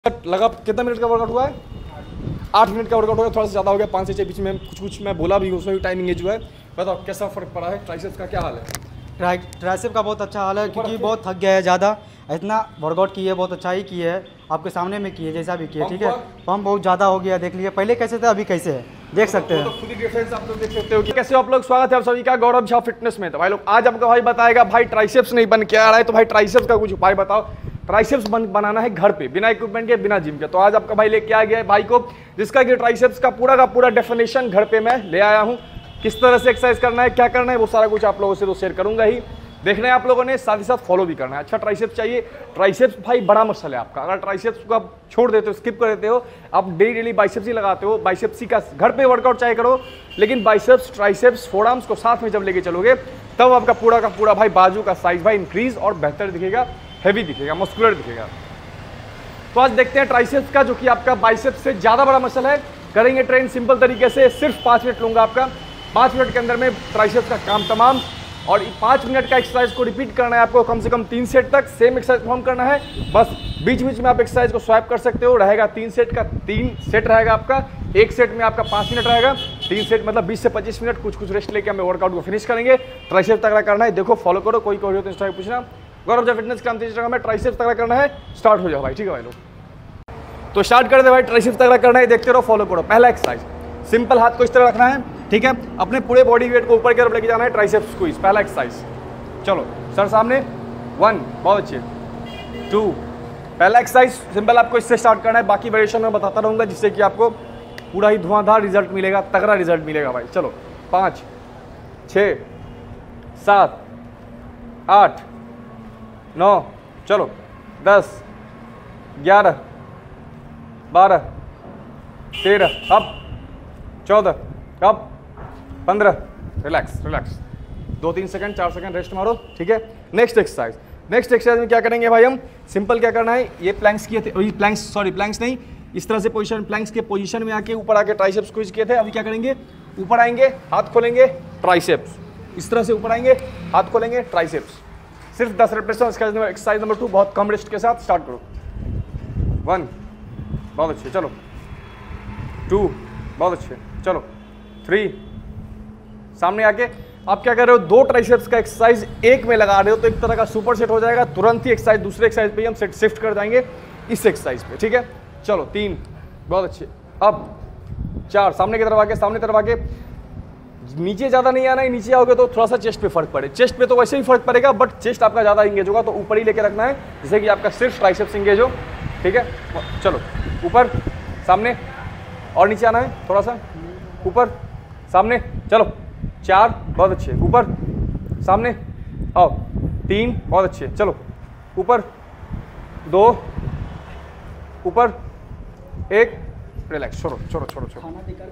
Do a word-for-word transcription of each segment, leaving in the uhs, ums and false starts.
लगा कितना मिनट का वर्कआउट हुआ है? आठ मिनट का वर्कआउट हो गया, थोड़ा सा ज़्यादा हो गया, पाँच से छः बीच में कुछ कुछ मैं बोला भी, उसमें भी टाइमिंग एज हुआ है। बताओ कैसा फ़र्क पड़ा है? ट्राइसेप्स का क्या हाल है? ट्राइसेप का बहुत अच्छा हाल है क्योंकि बहुत थक गया है ज़्यादा। इतना वर्कआउट किए, बहुत अच्छा ही किए है, आपके सामने में किए जैसा भी किए, ठीक है। पम्प बहुत ज़्यादा हो गया, देख लीजिए पहले कैसे था अभी कैसे है, देख सकते हैं। तो खुद ही डिफरेंस आप लोग देख सकते हो कि कैसे आप लोग। स्वागत है आप सभी का गौरव झा फिटनेस में। तो भाई लोग आज आपका भाई बताएगा भाई ट्राइसेप्स नहीं बन के आ रहा है, तो भाई ट्राइसेप्स का कुछ उपाय बताओ। ट्राइसेप्स बन बनाना है घर पे बिना इक्विपमेंट के, बिना जिम के। तो आज आपका भाई लेके आ गया है भाई को, जिसका कि ट्राइसेप्स का पूरा का पूरा डेफिनेशन घर पे मैं ले आया हूँ। किस तरह से एक्सरसाइज करना है, क्या करना है, वो सारा कुछ आप लोगों से तो शेयर करूंगा ही। देखना है आप लोगों ने, साथ ही साथ फॉलो भी करना है। अच्छा ट्राइसेप्स चाहिए, ट्राइसेप्स भाई बड़ा मसल है आपका। अगर ट्राइसेप्स को आप छोड़ देते हो, स्किप कर देते हो, आप डेली डेली बाइसेप्स ही लगाते हो, बाइसेप्स ही का घर पे वर्कआउट चाहे करो, लेकिन बाइसेप्स ट्राइसेप्स फोरआर्म्स को साथ में जब लेके चलोगे तब आपका पूरा का पूरा भाई बाजू का साइज भाई इंक्रीज और बेहतर दिखेगा, हैवी दिखेगा, मस्कुलर दिखेगा। तो आज देखते हैं ट्राइसेप्स का, जो कि आपका बाइसेप्स से ज्यादा बड़ा मसल है। करेंगे ट्रेन सिंपल तरीके से, सिर्फ पाँच मिनट लूंगा आपका। पाँच मिनट के अंदर में ट्राइसेप्स का काम तमाम। और पाँच मिनट का एक्सरसाइज को रिपीट करना है आपको, कम से कम तीन सेट तक सेम एक्सरसाइज परफॉर्म करना है। बस बीच बीच में आप एक्सरसाइज को स्वैप कर सकते हो। रहेगा तीन सेट का, तीन सेट रहेगा आपका। एक सेट में आपका पाँच मिनट रहेगा, तीन सेट मतलब बीस से पच्चीस मिनट, कुछ कुछ रेस्ट लेके हमें वर्कआउट को फिनिश करेंगे। ट्राइसेप्स तगड़ा करना है, देखो फॉलो करो। कोई कोई हो तो इंस्टाग्राम पूछना, गौरव झा फिटनेस का इंस्टाग्राम में। ट्राइसेप्स तगड़ा करना है, स्टार्ट हो जाओ भाई, ठीक है भाई लोग। तो स्टार्ट कर दे भाई, ट्राइसेप्स तगड़ा करना है, देखते रहो, फॉलो करो। पहला एक्सरसाइज, सिंपल हाथ को इस तरह रखना है, ठीक है। अपने पूरे बॉडी वेट को ऊपर की तरफ लेके जाना है, ट्राइसेप्स स्क्वीज। पहला एक्सरसाइज, चलो सर सामने। वन, बहुत अच्छे। टू, पहला एक्सरसाइज सिंपल आपको इससे स्टार्ट करना है, बाकी वेरिएशन में बताता रहूंगा, जिससे कि आपको पूरा ही धुआंधार रिजल्ट मिलेगा, तगड़ा रिजल्ट मिलेगा भाई। चलो पाँच, छः, सात, आठ, नौ, चलो दस, ग्यारह, बारह, तेरह, अब चौदह, अब पंद्रह। रिलैक्स रिलैक्स, दो तीन सेकंड, चार सेकंड रेस्ट मारो, ठीक है। नेक्स्ट एक्सरसाइज, नेक्स्ट एक्सरसाइज में क्या करेंगे भाई हम? सिंपल क्या करना है, ये प्लैंक्स किए थे, प्लैंक्स सॉरी प्लैंक्स नहीं, इस तरह से पोजीशन, प्लैंक्स के पोजीशन में आके ऊपर आके ट्राइसेप्स स्क्वीज किए थे। अभी क्या करेंगे, ऊपर आएंगे, हाथ खोलेंगे, ट्राइसेप्स इस तरह से ऊपर आएंगे, हाथ खोलेंगे, ट्राइसेप्स। सिर्फ दस रेपिटेशन एक्सरसाइज नंबर टू, बहुत कम रेस्ट के साथ स्टार्ट करो। वन, बहुत अच्छे, चलो। टू, बहुत अच्छे, चलो। थ्री, सामने आके आप क्या कर रहे हो, दो ट्राइसेप्स का एक्सरसाइज एक में लगा रहे हो, तो एक तरह का सुपर सेट हो जाएगा। तुरंत ही एक्सरसाइज दूसरे एक्सरसाइज पे हम सेट शिफ्ट कर जाएंगे, इस एक्सरसाइज पे, ठीक है। चलो तीन, बहुत अच्छे। अब चार, सामने की तरफ आके, सामने तरफ आके, नीचे ज़्यादा नहीं आना है, नीचे आओगे तो थोड़ा सा चेस्ट पे फर्क पड़े। चेस्ट पे तो वैसे ही फर्क पड़ेगा, बट चेस्ट आपका ज़्यादा इंगेज होगा, तो ऊपर ही लेके रखना है, जिससे कि आपका सिर्फ ट्राइसेप्स इंगेज हो, ठीक है। चलो ऊपर, सामने, और नीचे आना है थोड़ा सा, ऊपर, सामने, चलो। चार, बहुत अच्छे, ऊपर, सामने, आओ। तीन, बहुत अच्छे, चलो। ऊपर, दो, ऊपर, एक, रिलैक्स, छोड़ो छोड़ो छोड़ो छोड़ो।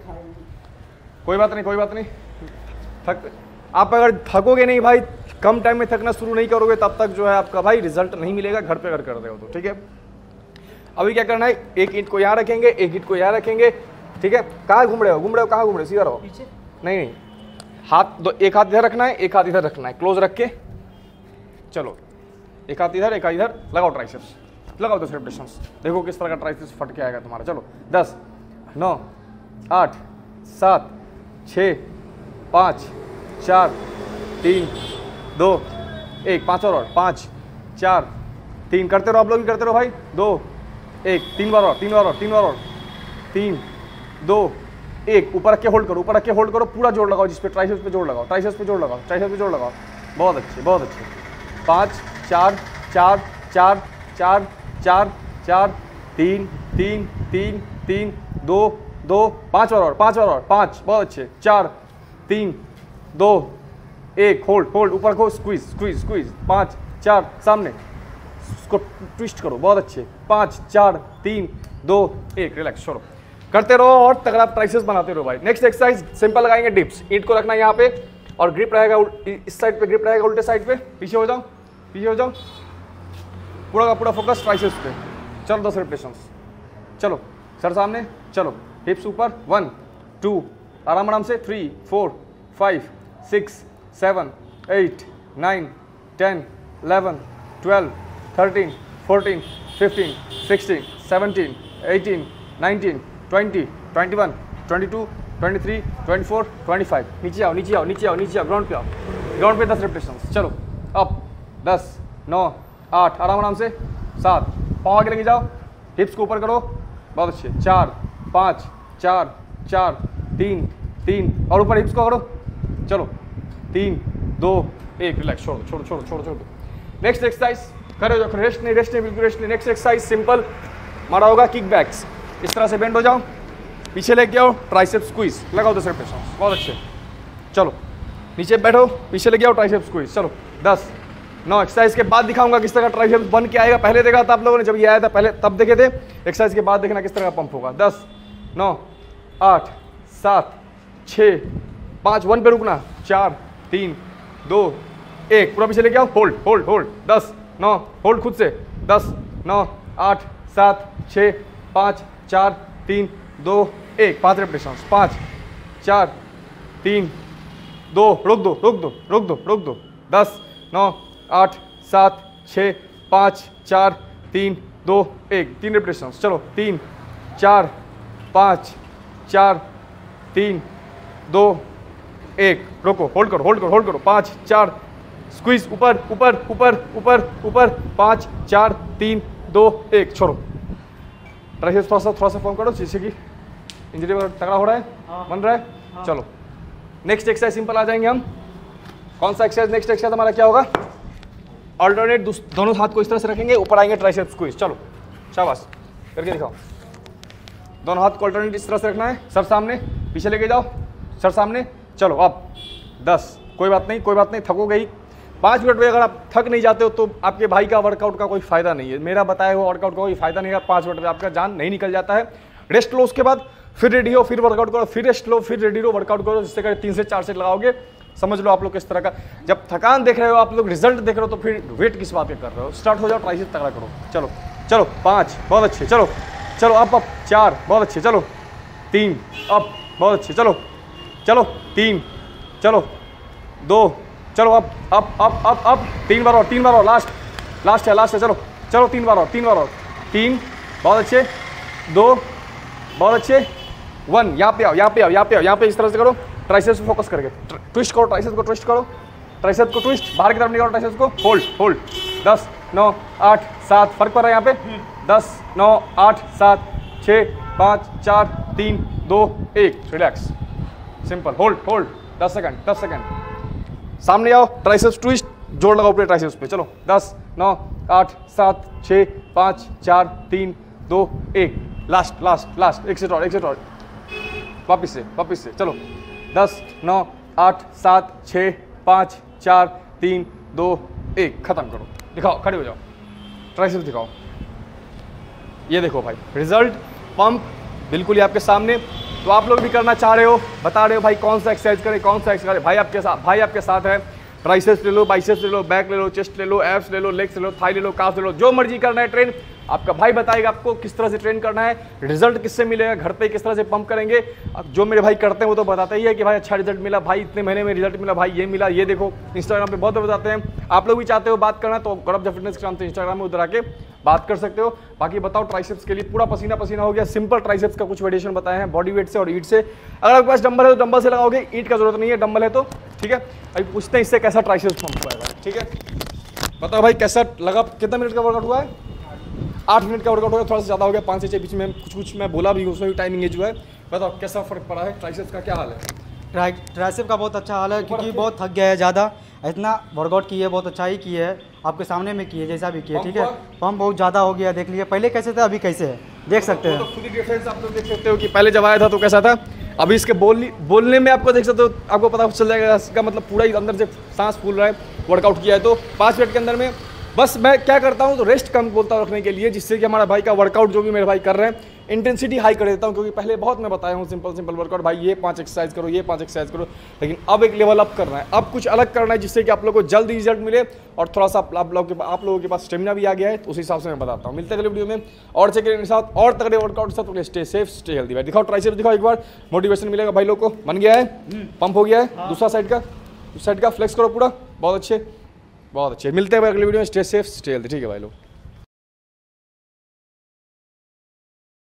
कोई बात नहीं, कोई बात नहीं। थक आप अगर थकोगे नहीं भाई, कम टाइम में थकना शुरू नहीं करोगे, तब तक जो है आपका भाई रिजल्ट नहीं मिलेगा, घर पे अगर कर रहे हो तो, ठीक है। अभी क्या करना है, एक ईंट को यहाँ रखेंगे, एक ईंट को यहाँ रखेंगे, ठीक है। कहाँ घूम रहे हो, घूम रहे हो, कहाँ घूम रहे हो, सीधा रहो, पीछे नहीं नहीं। हाथ दो, एक हाथ इधर रखना है, एक हाथ इधर रखना है, क्लोज रख के, चलो। एक हाथ इधर, एक हाथ इधर, लगाओ ट्राइसेप्स, लगाओ दस रेपिटेशंस, देखो किस तरह का ट्राइसेप्स फट के आएगा तुम्हारा। चलो दस, नौ, आठ, सात, छः, पाँच, चार, तीन, दो, एक, पाँच और, और पाँच, चार, तीन, करते रहो आप लोग भी करते रहो भाई। दो, एक, तीन बार और, तीन बार और, तीन बार और, तीन, दो, एक, ऊपर रख के होल्ड करो, ऊपर रख के होल्ड करो, पूरा जोर लगाओ, जिस पे ट्राइसेप्स पे जोर लगाओ, ट्राइसेप्स पे जोर लगाओ, ट्राइसेप्स पे जोर लगाओ। बहुत अच्छे, बहुत अच्छे। पाँच, चार, चार, चार, चार, चार, चार, तीन, तीन, तीन, तीन, दो, दो, पाँच बार और, पाँच बार और, पाँच, बहुत अच्छे। चार, तीन, दो, एक, होल्ड होल्ड, ऊपर को स्क्वीज स्क्वीज स्क्वीज। पाँच, चार, सामने, उसको ट्विस्ट करो, बहुत अच्छे। पाँच, चार, तीन, दो, एक, रिलैक्स, छोड़ो, करते रहो और तगड़ा ट्राइसेप्स बनाते रहो भाई। नेक्स्ट एक्सरसाइज सिंपल लगाएंगे, डिप्स। ईंट को रखना है यहाँ पे, और ग्रिप रहेगा इस साइड पे, ग्रिप रहेगा उल्टे साइड पे। पीछे हो जाओ, पीछे हो जाओ, पूरा का पूरा फोकस ट्राइसेप्स पे। चलो दस रेपिटेशंस, चलो सर सामने, चलो हिप्स ऊपर। वन, टू, आराम आराम से। Three, four, five, six, seven, eight, nine, ten, eleven, twelve, thirteen, fourteen, fifteen, sixteen, seventeen, eighteen, nineteen, twenty, twenty one, twenty two, twenty three, twenty four, twenty five. नीचे आओ, नीचे आओ, नीचे आओ, नीचे आओ, ग्राउंड पे आओ, ग्राउंड पे दस रेपिटेशन। चलो अप, दस, नौ, आठ, आराम आराम से, सात, पाँव आगे लेके जाओ, हिप्स को ऊपर करो, बहुत अच्छे, चार, पाँच, चार, चार, तीन, तीन, और ऊपर हिप्स को करो, चलो, तीन, दो, एक, रिलैक्स, छोड़ो छोड़ो छोड़ो छोड़ो छोड़ो। नेक्स्ट एक्सरसाइज करो, जो रेस्ट नहीं, रेस्ट नहीं, बिल्कुल रेस्ट नहीं। नेक्स्ट एक्सरसाइज सिंपल मारा होगा किक बैक्स, इस तरह से बेंड हो जाओ, पीछे लेके आओ, ट्राइसेप स्क्वीज लगाओ दस रेपिटेशन, बहुत अच्छे। चलो नीचे बैठो, पीछे लेके आओ, ट्राइसेप स्क्वीज, चलो दस, नौ। एक्सरसाइज के बाद दिखाऊंगा किस तरह का ट्राइसेप्स बन के आएगा। पहले देखा था आप लोगों ने, जब ये आया था पहले तब देखे थे। एक्सरसाइज के बाद देखना किस तरह का पंप होगा। दस, नौ, आठ, सात, छः, पाँच, वन पे रुकना, चार, तीन, दो, एक, पूरा पीछे लेके आओ, होल्ड होल्ड होल्ड, दस, नौ, होल्ड खुद से, दस, नौ, आठ, सात, छः, पाँच, चार, तीन, दो, एक, पाँच रेपिटेशन, पाँच, चार, तीन, दो, रोक दो रोक दो रोक दो रोक दो, दस, नौ, आठ, सात, छः, पाँच, चार, तीन, दो, एक, तीन रेपिटेशन। चलो तीन, चार, पाँच, चार, तीन, दो, एक, रोको, होल्ड करो होल्ड करो होल्ड करो, पाँच, चार, स्क्वीज, ऊपर ऊपर ऊपर ऊपर ऊपर, पाँच, चार, तीन, दो, एक, छोड़ो। ट्राइसेप्स थोड़ा सा थोड़ा सा फॉर्म करो, जिससे कि इंजरी वगैरह तगड़ा हो रहा है, हाँ। बन रहा है। हाँ। चलो नेक्स्ट एक्सरसाइज सिंपल आ जाएंगे हम। कौन सा एक्सरसाइज? नेक्स्ट एक्सरसाइज हमारा क्या होगा? ऑल्टरनेट दोनों हाथ को इस तरह से रखेंगे, ऊपर आएंगे, ट्राइसेप्स स्क्वीज। चलो शाबाश, करके दिखाओ। दोनों हाथ को ऑल्टरनेट इस तरह से रखना है, सर सामने, पीछे लेके जाओ, सर सामने। चलो अब दस, कोई बात नहीं कोई बात नहीं, थकोगे ही। पाँच मिनट में अगर आप थक नहीं जाते हो तो आपके भाई का वर्कआउट का कोई फायदा नहीं है, मेरा बताया हुआ वर्कआउट का कोई फायदा नहीं है। पाँच मिनट में आपका जान नहीं निकल जाता है। रेस्ट लो, उसके बाद फिर रेडी हो, फिर वर्कआउट करो, फिर रेस्ट लो, फिर रेडी हो, वर्कआउट करो। जिससे कर तीन से चार सेट लगाओगे, समझ लो आप लोग किस तरह का। जब थकान देख रहे हो आप लोग, रिजल्ट देख रहे हो, तो फिर वेट किस बात पे कर रहे हो। स्टार्ट हो जाओ, ट्राइसेप्स तगड़ा करो। चलो चलो, पाँच, बहुत अच्छे, चलो चलो, अप अप, चार, बहुत अच्छे, चलो तीन, अप, बहुत अच्छे, चलो चलो तीन, चलो दो, चलो up up up up up, तीन बार और, तीन बार और, लास्ट लास्ट है लास्ट है, चलो चलो तीन बार और, तीन बार और, तीन, बहुत अच्छे, दो, बहुत अच्छे, वन। यहाँ पे आओ, यहाँ पे आओ, यहाँ पे आओ, यहाँ पे इस तरह से करो, ट्राइसेप्स पे फोकस करके ट्विस्ट करो, ट्राइसेप्स को ट्विस्ट करो, ट्राइसेप्स को ट्विस्ट, बाहर की तरफ निकालो, ट्राइसेप्स को होल्ड होल्ड। दस, नौ, आठ, सात, फर्क पड़ रहा है यहाँ पे, दस, नौ, आठ, सात, छः, पाँच, चार, तीन, दो, एक, रिलैक्स, सिंपल, होल्ड होल्ड, दस सेकंड, दस सेकंड। सामने आओ, ट्राइसेप्स ट्विस्ट, जोड़ लगाओ पूरे ट्राइसेप्स पे। चलो दस, नौ, आठ, सात, छः, पाँच, चार, तीन, दो, एक, लास्ट लास्ट लास्ट, एक सेट और, एक सेट और, वापिस से वापिस से। चलो दस, नौ, आठ, सात, छः, पाँच, चार, तीन, दो, एक, खत्म करो। दिखाओ, खड़े हो जाओ, ट्राइसेप्स दिखाओ। ये देखो भाई, रिजल्ट, पंप बिल्कुल ही आपके सामने। तो आप लोग भी करना चाह रहे हो, बता रहे हो भाई कौन सा एक्सरसाइज करें, कौन सा एक्सरसाइज करें। भाई आपके साथ भाई आपके साथ है। ट्राइसेप्स ले लो, बाइसेप्स ले लो, बैक ले लो, चेस्ट ले लो, एब्स ले लो, लेग्स ले लो, थाई ले लो, काफ ले लो, जो मर्जी करना है ट्रेन। आपका भाई बताएगा आपको किस तरह से ट्रेन करना है, रिजल्ट किससे मिलेगा, घर पे किस तरह से पंप करेंगे। अब जो मेरे भाई करते हैं वो तो बताते ही है कि भाई अच्छा रिजल्ट मिला, भाई इतने महीने में रिजल्ट मिला, भाई ये मिला, ये देखो। इंस्टाग्राम पे बहुत बताते हैं। आप लोग भी चाहते हो बात करना तो गौरव झा फिटनेस के नाम से इंस्टाग्राम में उधर आके बात कर सकते हो। बाकी बताओ, ट्राइसेप्स के लिए पूरा पसीना पसीना हो गया। सिंपल ट्राइसेप्स का कुछ वेरिएशन बताए हैं, बॉडी वेट से और ईट से। अगर आपके पास डंबल है तो डंबल से लगाओगे, ईट का जरूरत नहीं है, डंबल है तो ठीक है। अभी पूछते हैं इससे कैसा ट्राइसेप्स पंप हुआ है, ठीक है। बताओ भाई कैसा लगा, कितना मिनट का वर्कआउट हुआ है? आठ मिनट का वर्कआउट हो गया, थोड़ा सा ज़्यादा हो गया, पाँच से छः बीच में कुछ कुछ मैं बोला भी, उसमें भी टाइमिंग एज हुआ है। बताओ कैसा फर्क पड़ा है, ट्राइसेप्स का क्या हाल है? ट्राई ट्राइसेप का बहुत अच्छा हाल है, क्योंकि बहुत थक गया है ज़्यादा। इतना वर्कआउट किए, बहुत अच्छा ही किए है, आपके सामने में किए जैसा भी किए, ठीक है। पंप बहुत ज़्यादा हो गया, देख लीजिए। पहले कैसे था, अभी कैसे है, देख सकते हैं। तो खुद ही डिफरेंस आप लोग देख सकते हो कि पहले जब आया था तो कैसा था, अभी इसके बोलने बोलने में आपको देख सकते हो, आपको पता चल जाएगा इसका मतलब पूरा ही अंदर से सांस फूल रहा है। वर्कआउट किया है तो पाँच मिनट के अंदर में। बस मैं क्या करता हूँ तो रेस्ट कम बोलता हूँ रखने के लिए, जिससे कि हमारा भाई का वर्कआउट जो भी मेरे भाई कर रहे हैं इंटेंसिटी हाई कर देता हूँ। क्योंकि पहले बहुत मैं बताया हूँ सिंपल सिंपल वर्कआउट, भाई ये पांच एक्सरसाइज करो, ये पांच एक्सरसाइज करो। लेकिन अब एक लेवल अप करना है, अब कुछ अलग करना है, जिससे कि आप लोगों को जल्द रिजल्ट मिले और थोड़ा सा आप लोगों के आप लोगों के पास स्टेमिना भी आ गया है। तो उस हिसाब से मैं बताता हूँ। मिलते हैं अगले वीडियो में और चेक के साथ और तगड़े वर्कआउट के साथ। Stay safe, stay healthy. भाई दिखाओ ट्राइसेप्स दिखाओ एक बार, मोटिवेशन मिलेगा भाई लोग को। बन गया है, पंप हो गया है। दूसरा साइड का दूसरा साइड का फ्लेक्स करो पूरा, बहुत अच्छे बहुत अच्छे। मिलते हैं अगले वीडियो में। स्टे सेफ, स्टे हेल्दी, ठीक है भाई लोग।